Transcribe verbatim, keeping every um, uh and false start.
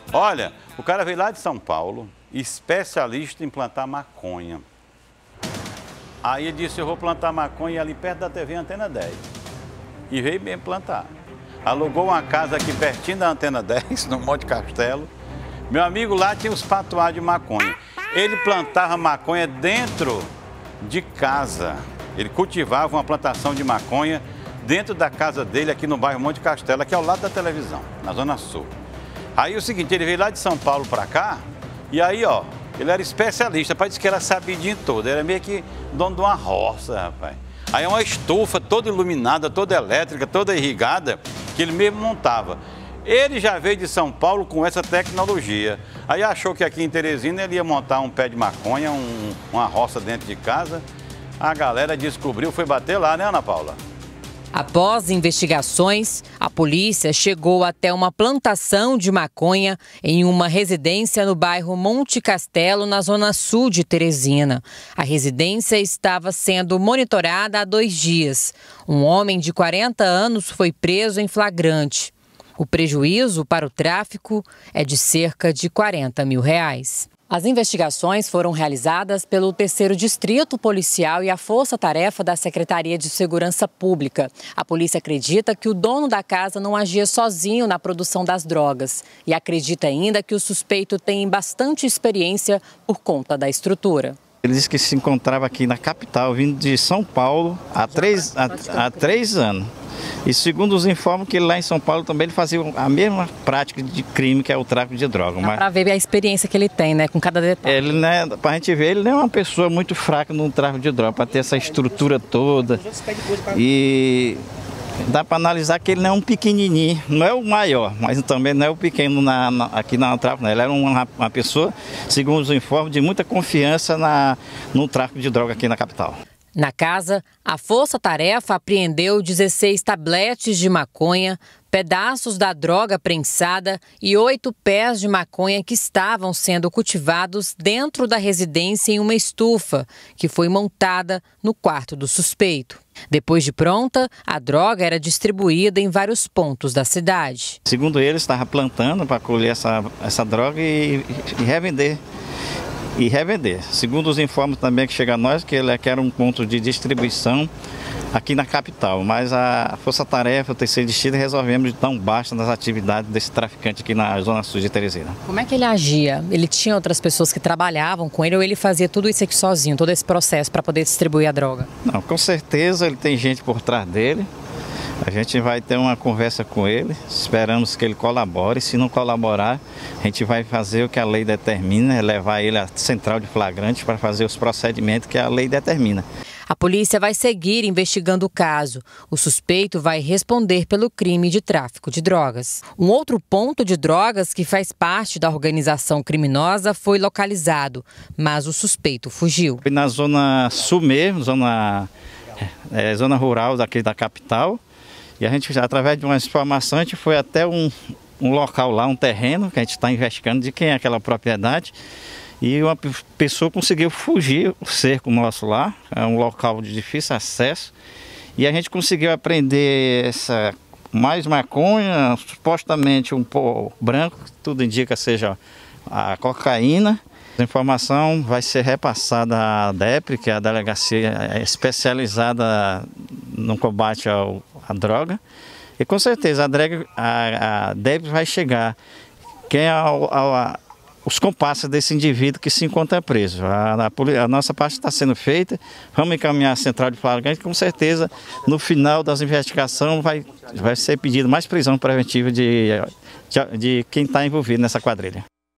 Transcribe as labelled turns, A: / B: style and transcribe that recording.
A: Olha, o cara veio lá de São Paulo, especialista em plantar maconha. Aí ele disse, eu vou plantar maconha ali perto da T V Antena dez. E veio mesmo plantar. Alugou uma casa aqui pertinho da Antena dez, no Monte Castelo. Meu amigo lá tinha os patuados de maconha. Ele plantava maconha dentro de casa. Ele cultivava uma plantação de maconha dentro da casa dele aqui no bairro Monte Castelo, aqui ao lado da televisão, na Zona Sul. Aí o seguinte, ele veio lá de São Paulo para cá, e aí, ó, ele era especialista, parece que era sabidinho todo, era meio que dono de uma roça, rapaz. Aí é uma estufa toda iluminada, toda elétrica, toda irrigada, que ele mesmo montava. Ele já veio de São Paulo com essa tecnologia. Aí achou que aqui em Teresina ele ia montar um pé de maconha, um, uma roça dentro de casa. A galera descobriu, foi bater lá, né, Ana Paula?
B: Após investigações, a polícia chegou até uma plantação de maconha em uma residência no bairro Monte Castelo, na zona sul de Teresina. A residência estava sendo monitorada há dois dias. Um homem de quarenta anos foi preso em flagrante. O prejuízo para o tráfico é de cerca de quarenta mil reais. As investigações foram realizadas pelo terceiro Distrito Policial e a Força Tarefa da Secretaria de Segurança Pública. A polícia acredita que o dono da casa não agia sozinho na produção das drogas e acredita ainda que o suspeito tem bastante experiência por conta da estrutura.
C: Ele disse que se encontrava aqui na capital, vindo de São Paulo, há três, há, há três anos. E segundo os informes que lá em São Paulo também ele fazia a mesma prática de crime, que é o tráfico de droga.
B: Dá
C: mas...
B: para ver a experiência que ele tem, né, com cada detalhe.
C: Ele, né, pra gente ver, ele não é uma pessoa muito fraca no tráfico de droga, para ter essa estrutura toda. E dá para analisar que ele não é um pequenininho, não é o maior, mas também não é o pequeno na, na, aqui na tráfico, né? Ele era uma, uma pessoa, segundo os informes, de muita confiança na, no tráfico de droga aqui na capital.
B: Na casa, a Força Tarefa apreendeu dezesseis tabletes de maconha, pedaços da droga prensada e oito pés de maconha que estavam sendo cultivados dentro da residência em uma estufa, que foi montada no quarto do suspeito. Depois de pronta, a droga era distribuída em vários pontos da cidade.
C: Segundo ele, estava plantando para colher essa, essa droga e, e revender. E revender. Segundo os informes também que chegam a nós, que ele quer um ponto de distribuição aqui na capital. Mas a Força Tarefa, o terceiro Distrito, resolvemos dar um basta nas atividades desse traficante aqui na zona sul de Teresina.
B: Como é que ele agia? Ele tinha outras pessoas que trabalhavam com ele ou ele fazia tudo isso aqui sozinho, todo esse processo para poder distribuir a droga?
C: Não, com certeza ele tem gente por trás dele. A gente vai ter uma conversa com ele, esperamos que ele colabore. Se não colaborar, a gente vai fazer o que a lei determina, é levar ele à central de flagrantes para fazer os procedimentos que a lei determina.
B: A polícia vai seguir investigando o caso. O suspeito vai responder pelo crime de tráfico de drogas. Um outro ponto de drogas que faz parte da organização criminosa foi localizado, mas o suspeito fugiu.
C: Na zona sul mesmo, zona, é, zona rural daqui da capital. E a gente, através de uma informação, a gente foi até um, um local lá, um terreno, que a gente está investigando de quem é aquela propriedade. E uma pessoa conseguiu fugir o cerco nosso lá, é um local de difícil acesso. E a gente conseguiu apreender essa, mais maconha, supostamente um pó branco, que tudo indica seja a cocaína. A informação vai ser repassada à D E P R, que é a delegacia especializada no combate ao, à droga. E com certeza a, a, a D E P R vai chegar quem é a, a, a, os compassos desse indivíduo que se encontra preso. A, a, a nossa parte está sendo feita, vamos encaminhar a central de flagrante, com certeza no final das investigações vai, vai ser pedido mais prisão preventiva de, de, de quem está envolvido nessa quadrilha.